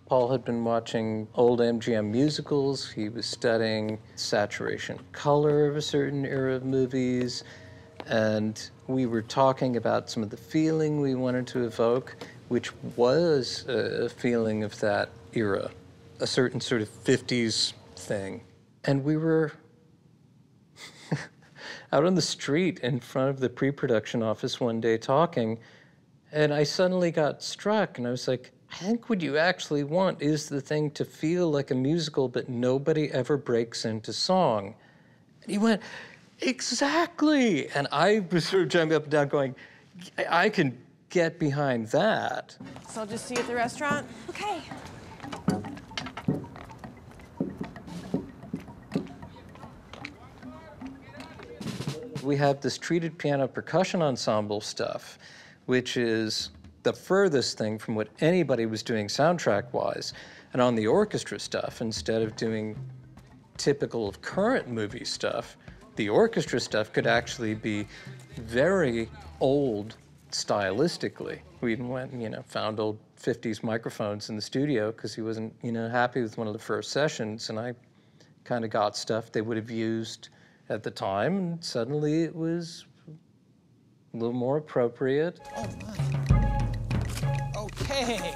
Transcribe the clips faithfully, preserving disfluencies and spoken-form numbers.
Paul had been watching old M G M musicals. He was studying saturation color of a certain era of movies. And we were talking about some of the feeling we wanted to evoke, which was a feeling of that era, a certain sort of fifties thing. And we were out on the street in front of the pre-production office one day talking, and I suddenly got struck, and I was like, I think what you actually want is the thing to feel like a musical, but nobody ever breaks into song. And he went, exactly! And I was sort of jumping up and down going, I can get behind that. So I'll just see you at the restaurant? Okay. We have this treated piano percussion ensemble stuff, which is the furthest thing from what anybody was doing soundtrack-wise. And on the orchestra stuff, instead of doing typical of current movie stuff, the orchestra stuff could actually be very old stylistically. We even went and, you know, found old fifties microphones in the studio because he wasn't, you know, happy with one of the first sessions, and I kind of got stuff they would have used at the time, and suddenly it was a little more appropriate. Oh, my. Okay.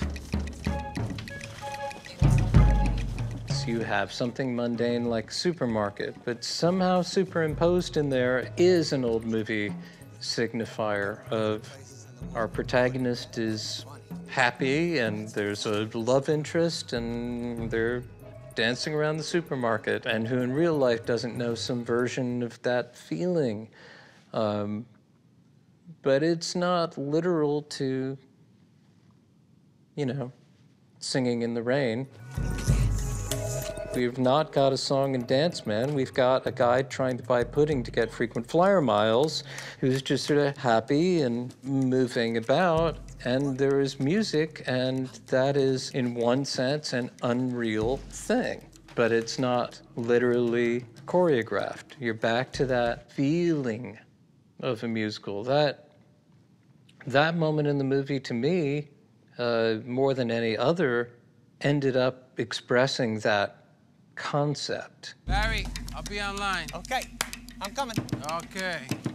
So you have something mundane like supermarket, but somehow superimposed in there is an old movie signifier of our protagonist is happy, and there's a love interest, and they're dancing around the supermarket, and who in real life doesn't know some version of that feeling. Um, but it's not literal to, you know, singing in the rain. We've not got a song and dance man. We've got a guy trying to buy pudding to get frequent flyer miles who's just sort of happy and moving about. And there is music, and that is, in one sense, an unreal thing. But it's not literally choreographed. You're back to that feeling of a musical. That, that moment in the movie, to me, uh, more than any other, ended up expressing that concept. Barry, I'll be online. Okay, I'm coming. Okay.